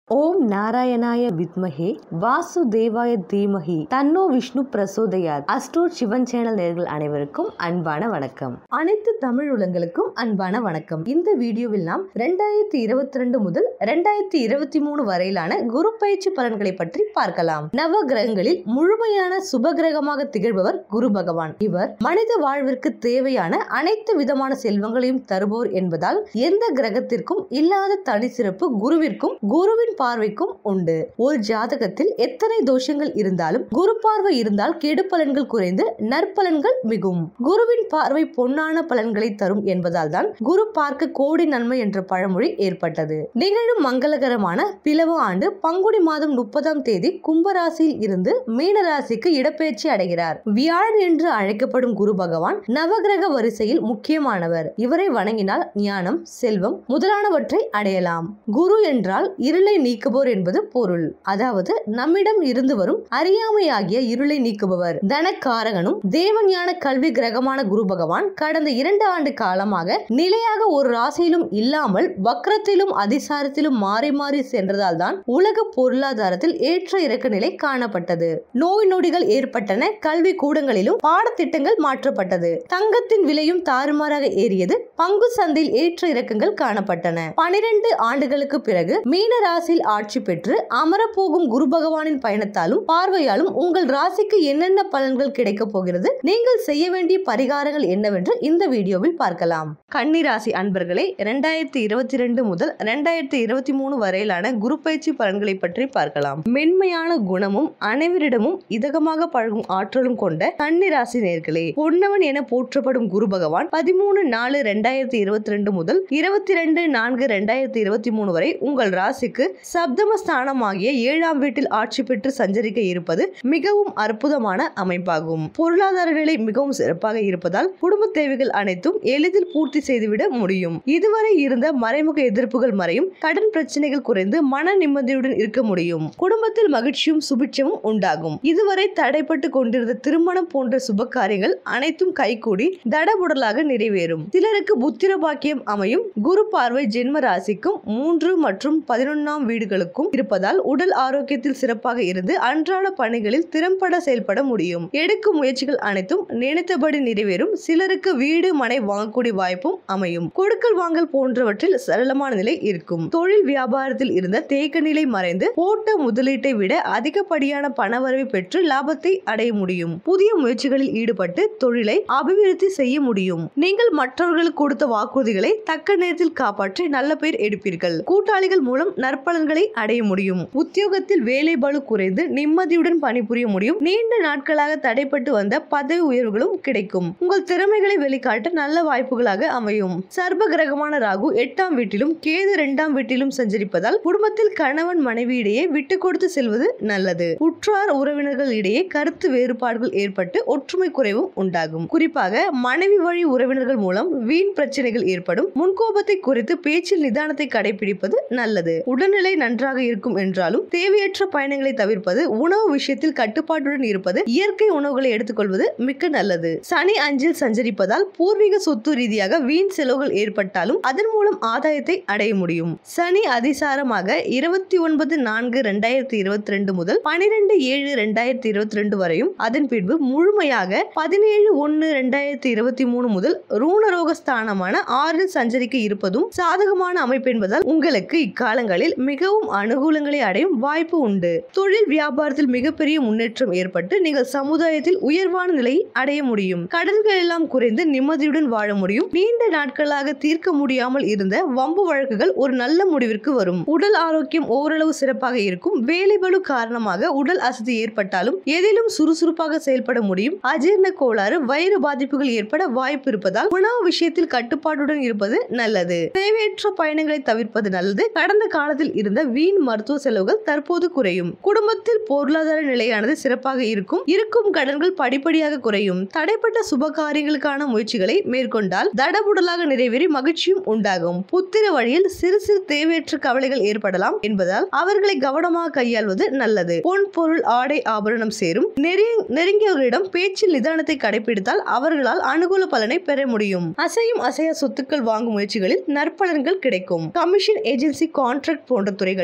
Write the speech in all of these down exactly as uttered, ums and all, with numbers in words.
ஓம் நாராயணாய வித்மஹே வாசுதேவாய தீமஹி தன்னோ விஷ்ணு பிரசோதயாத். அஸ்ட்ரோட் சிவன் சேனல் நேயர்கள் அனைவருக்கும் அன்பான வணக்கம். அனைத்து தமிழ் உலங்களுக்கும் அன்பான வணக்கம். இந்த வீடியோவில் நாம் இரண்டாயிரத்தி இருபத்தி ரெண்டு முதல் இரண்டாயிரத்தி இருபத்தி மூணு வரையிலான குரு பயிற்சி பலன்களை பற்றி பார்க்கலாம். நவ கிரகங்களில் முழுமையான சுப கிரகமாக திகழ்பவர் குரு பகவான். இவர் மனித வாழ்விற்கு தேவையான அனைத்து விதமான செல்வங்களையும் தருபவர் என்பதால் எந்த கிரகத்திற்கும் இல்லாத தனி சிறப்பு குருவிற்கும் குருவின் பார்வைக்கும் உண்டு. ஒரு ஜாதகத்தில் எத்தனை தோஷங்கள் இருந்தாலும் குரு பார்வை இருந்தால் கெடு பலன்கள் குறைந்து நற்பலன்கள் மிகும். குருவின் பார்வை பொன்னான பலன்களை தரும் என்பதால் தான் குரு பார்க்க கோடி நன்மை என்ற பழமொழி ஏற்பட்டது. நிகழும் மங்களகரமான பிளவ ஆண்டு பங்குனி மாதம் முப்பதாம் தேதி கும்பராசியில் இருந்து மீனராசிக்கு இடப்பெயர்ச்சி அடைகிறார். வியாழன் என்று அழைக்கப்படும் குரு பகவான் நவகிரக வரிசையில் முக்கியமானவர். இவரை வணங்கினால் ஞானம், செல்வம் முதலானவற்றை அடையலாம். குரு என்றால் இருளை நீக்குபவர் என்பது பொருள். அதாவது நம்மிடம் இருந்து வரும் அறியாமையாகிய இருளை நீக்குபவர். தனக்காரகனும் தேவஞான கல்வி கிரகமான குரு பகவான் கடந்த இரண்டு ஆண்டு காலமாக நிலையாக ஒரு ராசியிலும் இல்லாமல் வக்ரத்திலும் அதிசாரத்திலும் மாறி மாறி சென்றதால் தான் உலக பொருளாதாரத்தில் ஏற்ற இறக்க நிலை காணப்பட்டது. நோய் நொடிகள் ஏற்பட்டன. கல்வி கூடங்களிலும் பாடத்திட்டங்கள் மாற்றப்பட்டது. தங்கத்தின் விலையும் தாறுமாறாக ஏறியது. பங்கு சந்தையில் ஏற்ற இறக்கங்கள் காணப்பட்டன. பனிரெண்டு ஆண்டுகளுக்கு பிறகு மீன ராசியில் ஆட்சி பெற்று அமரப்போகும் குரு பகவானின் பயணத்தாலும் பார்வையாலும் உங்கள் ராசிக்கு என்னென்ன பலன்கள் கிடைக்க போகிறது, நீங்கள் செய்ய வேண்டிய பரிகாரங்கள் என்னவென்று இந்த வீடியோவில் பார்க்கலாம். கன்னி ராசி அன்பர்களே, இரண்டாயிரத்தி இருபத்தி ரெண்டு முதல் இரண்டாயிரத்தி இருபத்தி மூணு வரையிலான குரு பயிற்சி பலன்களை பற்றி பார்க்கலாம். மென்மையான குணமும் அனைவரிடமும் இதகமாக பழகும் ஆற்றலும் கொண்ட கன்னி ராசி நேயர்களே, பொன்னவன் என போற்றப்படும் குரு பகவான் பதிமூணு நாலு இரண்டாயிரத்தி இருபத்தி ரெண்டு முதல் இருபத்தி ரெண்டு நான்கு இரண்டாயிரத்தி இருபத்தி மூணு வரை உங்கள் ராசிக்கு சப்தமஸ்தானமாகிய ஏழாம் வீட்டில் ஆட்சி பெற்று சஞ்சரிக்க இருப்பது மிகவும் அற்புதமான அமைப்பாகும். பொருளாதார நிலை மிகவும் சிறப்பாக இருப்பதால் குடும்ப தேவைகள் அனைத்தும் எளிதில் பூர்த்தி செய்துவிட முடியும். இதுவரை இருந்த மறைமுக எதிர்ப்புகள் மறையும். கடன் பிரச்சனைகள் குறைந்து மன நிம்மதியுடன் இருக்க முடியும். குடும்பத்தில் மகிழ்ச்சியும் சுபிட்சமும் உண்டாகும். இதுவரை தடைப்பட்டு கொண்டிருந்த திருமணம் போன்ற சுப காரியங்கள் அனைத்தும் கைகூடி தடபுடலாக நிறைவேறும். சிலருக்கு புத்திர பாக்கியம் அமையும். குரு பார்வை ஜென்ம ராசிக்கும் மூன்று மற்றும் பதினொன்னாம் வீடுகளுக்கும் இருப்பதால் உடல் ஆரோக்கியத்தில் சிறப்பாக இருந்து அன்றாட பணிகளில் திறம்பட செயல்பட முடியும். எடுக்கும் முயற்சிகள் அனைத்தும் நினைத்தபடி நிறைவேறும். சிலருக்கு வீடு மனை வாங்கக்கூடிய வாய்ப்பும் அமையும். கொடுக்கல் வாங்கல் போன்றவற்றில் சரளமான நிலை இருக்கும். தொழில் வியாபாரத்தில் இருந்த தேக்க நிலை மறைந்து போட்ட முதலீட்டை விட அதிகப்படியான பணவரவை பெற்று லாபத்தை அடைய முடியும். புதிய முயற்சிகளில் ஈடுபட்டு தொழிலை அபிவிருத்தி செய்ய முடியும். நீங்கள் மற்றவர்களுக்கு கொடுத்த வாக்குறுதிகளை தக்க நேரத்தில் காப்பாற்றி நல்ல பெயர் எடுப்பீர்கள். கூட்டாளிகள் மூலம் நற்பலன்களை அடைய முடியும். உத்தியோகத்தில் வேலை பளு குறைந்து நிம்மதியுடன் பணிபுரிய முடியும். நீண்ட நாட்களாக தடைப்பட்டு வந்த பதவி உயர்வுகளும் கிடைக்கும். உங்கள் திறமைகளை வெளிக்காட்ட நல்ல வாய்ப்புகளாக அமையும். சர்ப கிரகமான ராகு எட்டாம் வீட்டிலும் கேது இரண்டாம் வீட்டிலும் சஞ்சரிப்பதால் குடும்பத்தில் கணவன் மனைவி இடையே விட்டு கொடுத்து செல்வது நல்லது. உற்றார் உறவினர்கள் இடையே கருத்து வேறுபாடுகள் ஏற்பட்டு ஒற்றுமை குறைவும் உண்டாகும். குறிப்பாக மனைவி வழி உறவினர்கள் மூலம் வீண் பிரச்சனைகள் ஏற்படும். முன்கோபத்தை குறைத்து பேச்சில் நிதானத்தை கடைபிடிப்பது நல்லது. உடல்நிலை நன்றாக இருக்கும் என்றாலும் தேவையற்ற பயணங்களை தவிர்ப்பது, உணவு விஷயத்தில் கட்டுப்பாட்டுடன் இருப்பது, இயற்கை உணவுகளை எடுத்துக்கொள்வது மிக்க நல்லது. சனி அஞ்சில் சஞ்சரிப்பதால் பூர்வீக சொத்து ரீதியாக வீண் செலவுகள் ஏற்பட்டாலும் அதன் மூலம் ஆதாயத்தை அடைய முடியும். சனி அதிசாரமாக இருபத்தி ஒன்பது நான்கு இரண்டாயிரத்தி இருபத்தி ரெண்டு முதல் பனிரெண்டு ஏழு இரண்டாயிரத்தி இருபத்தி ரெண்டு வரையும் அதன் பின்பு முழுமையாக பதினேழு ஒன்னு இரண்டாயிரத்தி இருபத்தி மூணு முதல் ரூணரோக ஸ்தானமான ஆறில் சஞ்சரிக்க இருப்பதும் சாதகமான அமைப்பு என்பதால் உங்களுக்கு இக்காலங்களில் மிகவும் அனுகூலங்களை அடையும் வாய்ப்பு உண்டு. தொழில் வியாபாரத்தில் மிகப்பெரிய முன்னேற்றம் ஏற்பட்டு நீங்கள் சமுதாயத்தில் உயர்வான நிலையை அடைய முடியும். கடன்கள் எல்லாம் குறைந்து நிம்மதியுடன் வாழ முடியும். நீண்ட நாட்களாக தீர்க்க முடியாமல் இருந்த வம்பு வழக்குகள் ஒரு நல்ல முடிவிற்கு வரும். உடல் ஆரோக்கியம் ஓரளவு சிறப்பாக இருக்கும். வேலை பளு காரணமாக உடல் அசதி ஏற்பட்டாலும் எதிலும் சுறுசுறுப்பாக செயல்பட முடியும். அஜீர்ண கோளாறு, வயிறு பாதிப்புகள் ஏற்பட வாய்ப்பு இருப்பதால் உணவு விஷயத்தில் கட்டுப்பாட்டுடன் இருப்பது நல்லது. தேவையற்ற பயணங்களை தவிர்ப்பது நல்லது. கடந்த காலத்தில் இருந்த வீண் மருத்துவ செலவுகள் தற்போது குறையும். குடும்பத்தில் பொருளாதார நிலையானது சிறப்பாக இருக்கும். இருக்கும் கடன்கள் படிப்படியாக குறையும். தடைப்பட்ட சுப காரியங்களுக்கான முயற்சிகளை மேற்கொண்டால் தடபுடலாக நிறைவேறி மகிழ்ச்சியும் உண்டாகும். புத்திர வழியில் சிறு சிறு தேவையற்ற கவலைகள் ஏற்படலாம் என்பதால் அவர்களை கவனமாக கையாள்வது நல்லது. பொன் பொருள் ஆடை ஆபரணம் சேரும். நெருங்கியவர்களிடம் பேச்சில் நிதானத்தை கடைபிடித்தால் அவர்களால் அனுகூல பலனை பெற முடியும். அசையும் அசையா சொத்துக்கள் வாங்கும் முயற்சிகளில் நற்பலன்கள் கிடைக்கும். கமிஷன் ஏஜென்சி கான்ட்ராக்ட் போன்ற துறைகளில்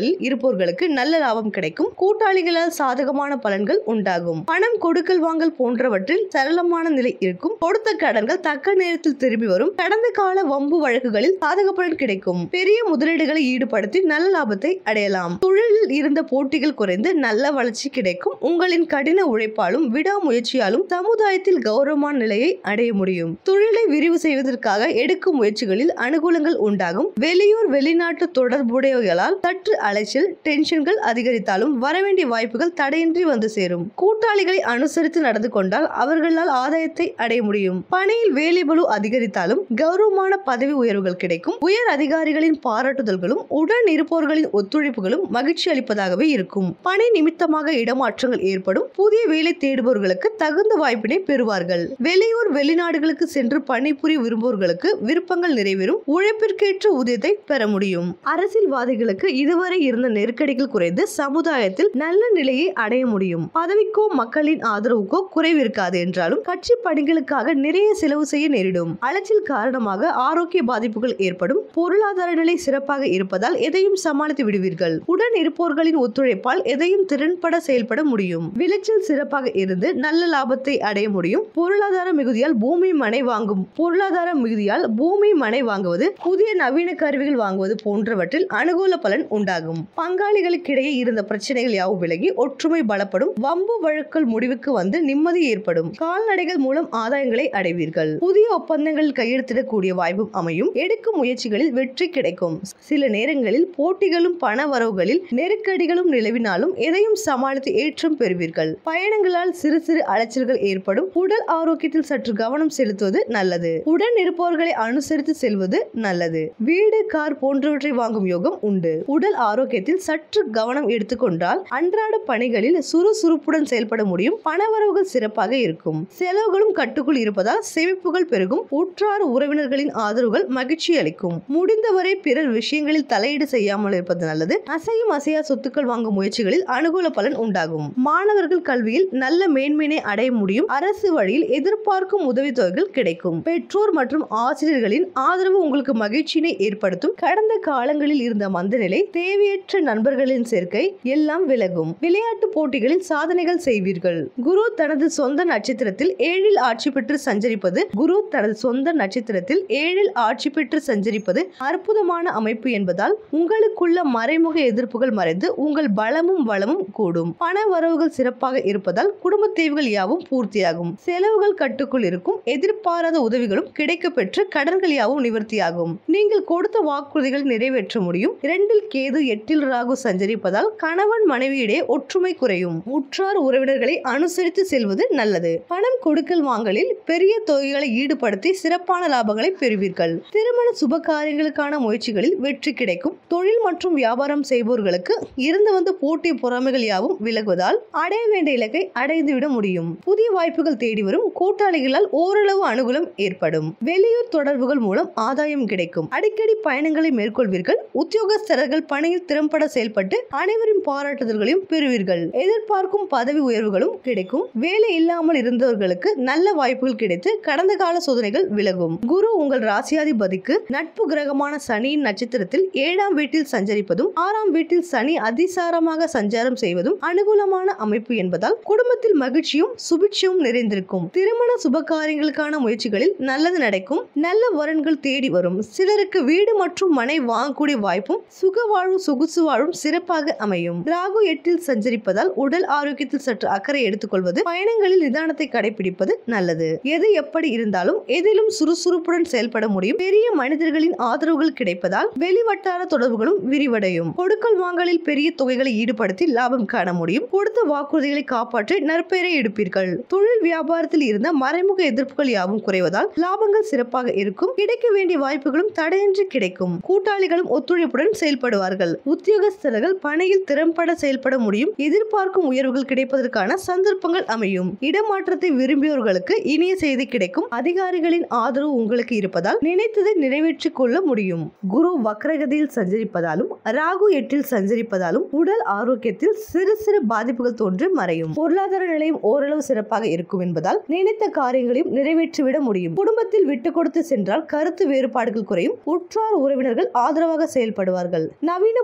சூழலில் இருப்பவர்களுக்கு நல்ல லாபம் கிடைக்கும். கூட்டாளிகளால் சாதகமான பலன்கள் உண்டாகும். பணம் கொடுக்கல் வாங்கல் போன்றவற்றில் சரளமான நிலை இருக்கும். கொடுத்த கடன்கள் தக்க நேரத்தில் திரும்பி வரும். கடந்த கால வம்பு வழக்குகளில் சாதக பலன் கிடைக்கும். பெரிய முதலீடுகளை ஈடுபடுத்தி நல்ல லாபத்தை அடையலாம். தொழிலில் இருந்த போட்டிகள் குறைந்து நல்ல வளர்ச்சி கிடைக்கும். உங்களின் கடின உழைப்பாலும் விடாமுயற்சியாலும் சமுதாயத்தில் கௌரவமான நிலையை அடைய முடியும். தொழிலை விரிவு செய்வதற்காக எடுக்கும் முயற்சிகளில் அனுகூலங்கள் உண்டாகும். வெளியூர் வெளிநாட்டு தொடர்புடையவர்களால் சற்று அலைச்சல் டென்ஷன்கள் அதிகரித்தாலும் வரவேண்டிய வாய்ப்புகள் தடையின்றி வந்து சேரும். கூட்டாளிகளை அனுசரித்து நடந்து கொண்டால் அவர்களால் ஆதாயத்தை அடைய முடியும். பணியில் வேலைபளு அதிகரித்தாலும் கௌரவமான பதவி உயர்வுகள் கிடைக்கும். உயர் அதிகாரிகளின் பாராட்டுதல்களும் உடன் இருப்பவர்களின் ஒத்துழைப்புகளும் மகிழ்ச்சி அளிப்பதாகவே இருக்கும். பணி நிமித்தமாக இடமாற்றங்கள் ஏற்படும். புதிய வேலை தேடுபவர்களுக்கு தகுந்த வாய்ப்பினை பெறுவார்கள். வெளியூர் வெளிநாடுகளுக்கு சென்று பணிபுரிய விரும்புவோர்களுக்கு விருப்பங்கள் நிறைவேறும். உழைப்பிற்கேற்ற ஊதியத்தை பெற முடியும். அரசியல்வாதிகளுக்கு இதுவரை இருந்த நெருக்கடிகள் குறைந்து சமுதாயத்தில் நல்ல நிலையை அடைய முடியும். பதவிக்கோ மக்களின் ஆதரவுக்கோ குறைவிருக்காது என்றாலும் கட்சி பணிகளுக்காக நிறைய செலவு செய்ய நேரிடும். அலைச்சல் காரணமாக ஆரோக்கிய பாதிப்புகள் ஏற்படும். பொருளாதார நிலை சிறப்பாக இருப்பதால் எதையும் சமாளித்து விடுவீர்கள். உடன் இருப்பவர்களின் ஒத்துழைப்பால் எதையும் திறன்பட செயல்பட முடியும். விளைச்சல் சிறப்பாக இருந்து நல்ல லாபத்தை அடைய முடியும். பொருளாதார மிகுதியால் பூமி மனை வாங்கும் பொருளாதார மிகுதியால் பூமி மனை வாங்குவது புதிய நவீன கருவிகள் வாங்குவது போன்றவற்றில் அனுகூல பலன் உண்டாகும். பங்காளிகளுக்கிடையே இருந்த பிரச்சனைகள் யாவும் விலகி ஒற்றுமை பலப்படும். வம்பு வழக்குகள் முடிவுக்கு வந்து நிம்மதி ஏற்படும். கால்நடைகள் மூலம் ஆதாயங்களை அடைவீர்கள். புதிய ஒப்பந்தங்களில் கையெழுத்திடக்கூடிய வாய்ப்பும் அமையும். எடுக்கும் முயற்சிகளில் வெற்றி கிடைக்கும். சில நேரங்களில் போட்டிகளும் பண வரவுகளில் நெருக்கடிகளும் நிலவினாலும் எதையும் சமாளித்து ஏற்றம் பெறுவீர்கள். பயணங்களால் சிறு சிறு அலைச்சல்கள் ஏற்படும். உடல் ஆரோக்கியத்தில் சற்று கவனம் செலுத்துவது நல்லது. உடன் இருப்பவர்களை அனுசரித்து செல்வது நல்லது. வீடு கார் போன்றவற்றை வாங்கும் யோகம் உண்டு. உடல் ஆரோக்கியத்தில் சற்று கவனம் எடுத்துக்கொண்டால் அன்றாட பணிகளில் சுறுசுறுப்புடன் செயல்பட முடியும். பணவரவுகள் சிறப்பாக இருக்கும். செலவுகளும் கட்டுக்குள் இருப்பதால் சேமிப்புகள் பெருகும். உற்றார் உறவினர்களின் ஆதரவுகள் மகிழ்ச்சி அளிக்கும். முடிந்தவரை பிறர் விஷயங்களில் தலையீடு செய்யாமல் இருப்பது நல்லது. அசையும் அசையா சொத்துக்கள் வாங்கும் முயற்சிகளில் அனுகூல பலன் உண்டாகும். மாணவர்கள் கல்வியில் நல்ல மேன்மையை அடைய முடியும். அரசு வழியில் எதிர்பார்க்கும் உதவித்தொகைகள் கிடைக்கும். பெற்றோர் மற்றும் ஆசிரியர்களின் ஆதரவு உங்களுக்கு மகிழ்ச்சியினை ஏற்படுத்தும். கடந்த காலங்களில் இருந்த மந்தநிலை தேவையற்ற நண்பர்களின் சேர்க்கை எல்லாம் விலகும். விளையாட்டு போட்டிகளில் சாதனைகள் செய்வீர்கள். குரு தனது சொந்த நட்சத்திரத்தில் ஏழில் ஆட்சி பெற்று சஞ்சரிப்பது குரு தனது சொந்த நட்சத்திரத்தில் ஏழில் ஆட்சி பெற்று சஞ்சரிப்பது அற்புதமான அமைப்பு என்பதால் உங்களுக்குள்ள மறைமுக எதிர்ப்புகள் மறைந்து உங்கள் பலமும் வளமும் கூடும். பண வரவுகள் சிறப்பாக இருப்பதால் குடும்ப தேவைகள் யாவும் பூர்த்தியாகும். செலவுகள் கட்டுக்குள் இருக்கும். எதிர்பாராத உதவிகளும் கிடைக்க பெற்று கடன்கள் யாவும் நிவர்த்தியாகும். நீங்கள் கொடுத்த வாக்குறுதிகளை நிறைவேற்ற முடியும். இரண்டில் கேது எட்டில் ராகு சஞ்சரிப்பதால் கணவன் மனைவியிடையே ஒற்றுமை குறையும். உற்றார் உறவினர்களை அனுசரித்து செல்வது நல்லது. பணம் கொடுக்கல் வாங்கலில் பெரிய தொகைகளை ஈடுபடுத்தி சிறப்பான லாபங்களை பெறுவீர்கள். திருமண சுப காரியங்களுக்கான முயற்சிகளில் வெற்றி கிடைக்கும். தொழில் மற்றும் வியாபாரம் செய்பவர்களுக்கு இருந்து வந்த போட்டி பொறாமைகள் யாவும் விலகுவதால் அடைய வேண்டிய இலக்கை அடைந்துவிட முடியும். புதிய வாய்ப்புகள் தேடி வரும். கூட்டாளிகளால் ஓரளவு அனுகூலம் ஏற்படும். வெளியூர் தொடர்புகள் மூலம் ஆதாயம் கிடைக்கும். அடிக்கடி பயணங்களை மேற்கொள்வீர்கள். உத்தியோகஸ்தர்கள் பணியில் திறம்பட செயல்பட்டு அனைவரின் பாராட்டுதல்களையும் பெறுவீர்கள். எதிர்பார்க்கும் பதவி உயர்வுகளும் கிடைக்கும். வேலை இல்லாமல் இருந்தவர்களுக்கு நல்ல வாய்ப்புகள் கிடைத்து கடந்த கால சோதனைகள் விலகும். குரு உங்கள் ராசியாதிபதிக்கு நட்பு கிரகமான சனியின் நட்சத்திரத்தில் ஏழாம் வீட்டில் சஞ்சரிப்பதும் ஆறாம் வீட்டில் சனி அதிசாரமாக சஞ்சாரம் செய்வதும் அனுகூலமான அமைப்பு என்பதால் குடும்பத்தில் மகிழ்ச்சியும் சுபிட்சமும் நிறைந்திருக்கும். திருமண சுப காரியங்களுக்கான முயற்சிகளில் நல்லது நடக்கும். நல்ல வரன்கள் தேடி வரும். சிலருக்கு வீடு மற்றும் மனை வாங்கக்கூடிய வாய்ப்பும் சுக வாழ்வும் சொகுசு வாழ்வும் சிறப்பாக அமையும். ராகு எட்டில் சஞ்சரிப்பதால் உடல் ஆரோக்கியத்தில் சற்று அக்கறை எடுத்துக்கொள்வது பயணங்களில் நிதானத்தை கடைபிடிப்பது நல்லது. எது எப்படி இருந்தாலும் எதிலும் சுறுசுறுப்புடன் செயல்பட முடியும். பெரிய மனிதர்களின் ஆதரவுகள் கிடைப்பதால் வெளிவட்டார தொடர்புகளும் விரிவடையும். கொடுக்கல் வாங்கலில் பெரிய தொகைகளை ஈடுபடுத்தி லாபம் காண முடியும். கொடுத்த வாக்குறுதிகளை காப்பாற்றி நற்பெயரை எடுப்பீர்கள். தொழில் வியாபாரத்தில் இருந்த மறைமுக எதிர்ப்புகள் யாவும் குறைவதால் லாபங்கள் சிறப்பாக இருக்கும். கிடைக்க வேண்டிய வாய்ப்புகளும் தடையின்றி கிடைக்கும். கூட்டாளிகளும் ஒத்துழைப்புடன் செயல்படுவார்கள். உத்தியோகஸ்தர்கள் பணியில் திறம்பட செயல்பட முடியும். எதிர்பார்க்கும் உயர்வுகள் கிடைப்பதற்கான சந்தர்ப்பங்கள் அமையும். இடமாற்றத்தை விரும்பியவர்களுக்கு இனிய செய்தி கிடைக்கும். அதிகாரிகளின் ஆதரவு உங்களுக்கு இருப்பதால் நினைத்ததை நிறைவேற்றிக் கொள்ள முடியும். குரு வக்ரகதியில் சஞ்சரிப்பதாலும் ராகு எட்டில் சஞ்சரிப்பதாலும் உடல் ஆரோக்கியத்தில் சிறு சிறு பாதிப்புகள் தோன்றி மறையும். பொருளாதார நிலையும் ஓரளவு சிறப்பாக இருக்கும் என்பதால் நினைத்த காரியங்களையும் நிறைவேற்றிவிட முடியும். குடும்பத்தில் விட்டு கொடுத்து சென்றால் கருத்து வேறுபாடுகள் குறையும். உற்றார் உறவினர்கள் ஆதரவாக செயல்படுவார்கள். நவீன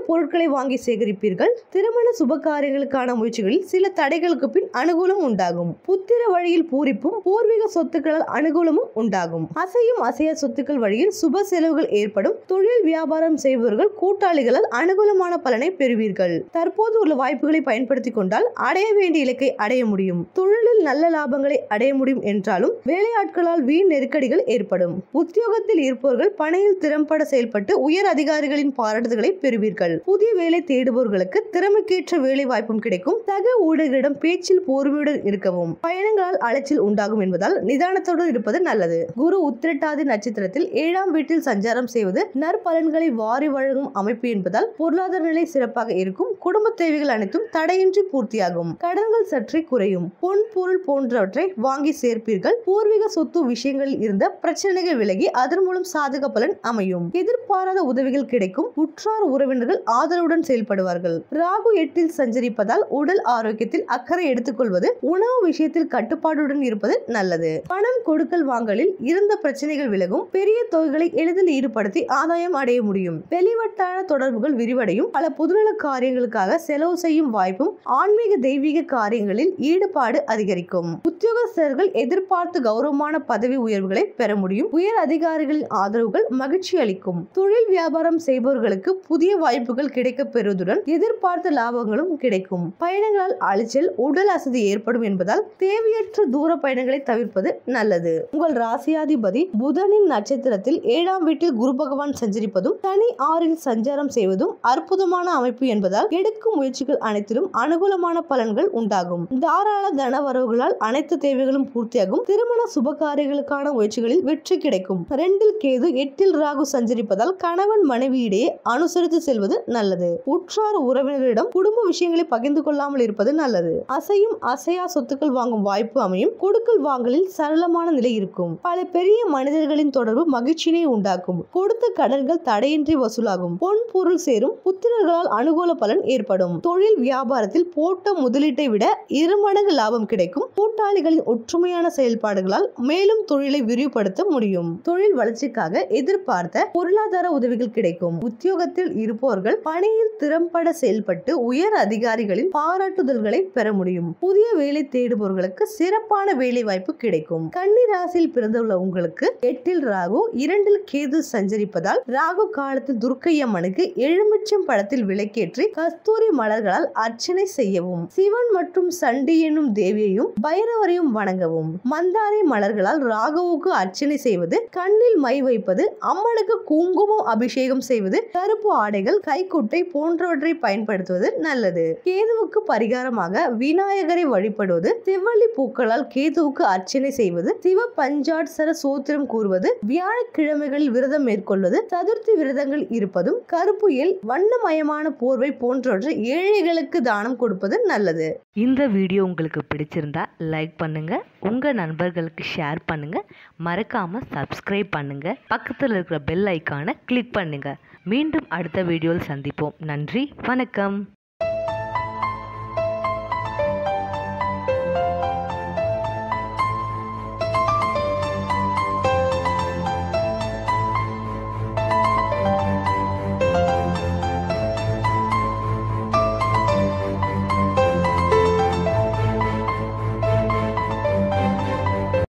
பொருட்களை வாங்கி சேகரிப்பீர்கள். திருமண சுபகாரியங்களுக்கான முயற்சிகளில் சில தடைகளுக்கு பின் அனுகூலம் உண்டாகும். புத்திர வழியில் பூரிப்பும் பூர்வீக சொத்துக்களால் அனுகூலமும் உண்டாகும். அசையும் அசையா சொத்துக்கள் வழியில் சுப செலவுகள் ஏற்படும். தொழில் வியாபாரம் செய்பவர்கள் கூட்டாளிகளால் அனுகூலமான பலனை பெறுவீர்கள். தற்போது உள்ள வாய்ப்புகளை பயன்படுத்திக் கொண்டால் அடைய வேண்டிய இலக்கை அடைய முடியும். தொழிலில் நல்ல லாபங்களை அடைய முடியும் என்றாலும் வேலையாட்களால் வீண் நெருக்கடிகள் ஏற்படும். உத்தியோகத்தில் இருப்பவர்கள் பணியில் திறம்பட செயல்பட்டு உயர் அதிகாரிகளின் பாராட்டுதல்களை பெறுவீர்கள். புதிய வேலை தேடுபவர்களுக்கு திறமைக்கேற்ற வேலை வாய்ப்பும் கிடைக்கும். சக ஊழியர்களிடம் பேச்சில் பொறுமையுடன் இருக்கவும். பயணங்களால் அலைச்சல் உண்டாகும் என்பதால் நிதானத்துடன் இருப்பது நல்லது. குரு உத்திரட்டாதி நட்சத்திரத்தில் ஏழாம் வீட்டில் சஞ்சாரம் செய்வது நற்பலன்களை வாரி வழங்கும் அமைப்பு என்பதால் பொருளாதார நிலை சிறப்பாக இருக்கும். குடும்ப தேவைகள் அனைத்தும் தடையின்றி பூர்த்தியாகும். கடன்கள் சற்றே குறையும். பொன் பொருள் போன்றவற்றை வாங்கி சேர்ப்பீர்கள். பூர்வீக சொத்து விஷயங்களில் இருந்த பிரச்சனைகள் விலகி அதன் மூலம் சாதக பலன் அமையும். எதிர்பாராத உதவிகள் கிடைக்கும். உற்றார் உறவினர்கள் ஆதரவுடன் செயல்படுவார்கள். ராகு எட்டில் சஞ்சரிப்பதால் உடல் ஆரோக்கியத்தில் அக்கறை எடுத்துக்கொள்வது, உணவு விஷயத்தில் கட்டுப்பாடுடன் இருப்பது நல்லது. பணம் கொடுக்கல் வாங்கலில் இருந்த பிரச்சனைகள் விலகும். பெரிய தொகைகளை எளிதில் ஈடுபடுத்தி ஆதாயம் அடைய முடியும். வெளிவட்டார தொடர்புகள் விரிவடையும். பல பொதுநல காரியங்களுக்காக செலவு செய்யும் வாய்ப்பும் ஆன்மீக தெய்வீக காரியங்களில் ஈடுபாடு அதிகரிக்கும். உத்தியோகஸ்தர்கள் எதிர்பார்த்து கௌரவமான பதவி உயர்வுகளை பெற முடியும். உயர் அதிகாரிகளின் ஆதரவுகள் மகிழ்ச்சி அளிக்கும். தொழில் வியாபாரம் செய்பவர்களுக்கு புதிய வாய்ப்புகள் கிடைக்க பெறுவதுடன் எதிர்பார்த்த லாபங்களும் கிடைக்கும். பயணங்களால் அலைச்சல் உடல் அசதி ஏற்படும் என்பதால் தேவையற்ற தூர பயணங்களை தவிர்ப்பது நல்லது. உங்கள் ராசியாதிபதி புதனின் நட்சத்திரத்தில் ஏழாம் வீட்டில் குரு பகவான் சஞ்சரிப்பதும் சனி ஆறில் சஞ்சாரம் செய்வதும் அற்புதமான அமைப்பு என்பதால் எடுக்கும் முயற்சிகள் அனைத்திலும் அனுகூலமான பலன்கள் உண்டாகும். தாராள தன வரவுகளால் அனைத்து தேவைகளும் பூர்த்தியாகும். திருமண சுபகாரியங்களுக்கான முயற்சிகளில் வெற்றி கிடைக்கும். ரெண்டில் கேது எட்டில் ராகு சஞ்சரிப்பதால் கணவன் மனைவியிடையே அனுசரித்து செல்வது நல்லது. உற்றார் உறவினர்களிடம் குடும்ப விஷயங்களை பகிர்ந்து கொள்ளாமல் இருப்பது நல்லது. அசையும் அசையா சொத்துக்கள் வாங்கும் வாய்ப்பு அமையும். கொடுக்கல் வாங்கலில் சரளமான நிலை இருக்கும். பல பெரிய மனிதர்களின் தொடர்பு மகிழ்ச்சியை உண்டாக்கும். கொடுத்த கடன்கள் தடையின்றி வசூலாகும். பொன் பொருள் சேரும். புத்திரர்களால் அனுகூல பலன் ஏற்படும். தொழில் வியாபாரத்தில் போட்ட முதலீட்டை விட இரு மடங்கு லாபம் கிடைக்கும். கூட்டாளிகளின் ஒற்றுமையான செயல்பாடுகளால் மேலும் தொழிலை விரிவுபடுத்த முடியும். தொழில் வளர்ச்சிக்காக எதிர்பார்த்த பொருளாதார உதவிகள் கிடைக்கும். உத்தியோகத்தில் இருப்பவர்கள் பணியில் திறம்பட செயல்பட்டு உயர் அதிகாரிகளின் பாராட்டுதல்களை பெற முடியும். புதிய வேலை தேடுபவர்களுக்கு சிறப்பான வேலை வாய்ப்பு கிடைக்கும். கன்னி ராசியில் பிறந்துள்ள உங்களுக்கு எட்டில் ராகு இரண்டில் கேது சஞ்சரிப்பதால் ராகு காலத்தில் துர்க்கையம்மனுக்கு எலுமிச்சம் பழத்தில் விளக்கேற்றி கஸ்தூரி மலர்களால் அர்ச்சனை செய்யவும். சிவன் மற்றும் சண்டி என்னும் தேவியையும் பைரவரையும் வணங்கவும். மந்தாரை மலர்களால் ராகுவுக்கு அர்ச்சனை செய்வது, கண்ணில் மை வைப்பது, அம்மனுக்கு குங்குமம் அபிஷேகம் செய்வது, கருப்பு ஆடைகள் கைக்குட்டை போன்றவற்றை பயன்படுத்துவது நல்லது. கேதுவுக்கு பரிகாரமாக விநாயகரை வழிபடுவது, செவ்வள்ளி பூக்களால் கேதுவுக்கு அர்ச்சனை செய்வது, சிவ பஞ்சாட்சர சூத்திரம் கூறுவது, வியாழக்கிழமைகளில் விரதம் மேற்கொள்வது, சதுர்த்தி விரதங்கள் இருப்பதும், கருப்பு எல் வண்ணமயமான போர்வை போன்றவற்றை ஏழைகளுக்கு தானம் கொடுப்பது நல்லது. இந்த வீடியோ உங்களுக்கு பிடிச்சிருந்தா லைக் பண்ணுங்க, உங்க நண்பர்களுக்கு ஷேர் பண்ணுங்க, மறக்காம சப்ஸ்கிரைப் பண்ணுங்க, பக்கத்தில் இருக்கிற பெல் ஐக்கானை கிளிக் பண்ணுங்க. மீண்டும் அடுத்த வீடியோவில் சந்திப்போம். நன்றி, வணக்கம்.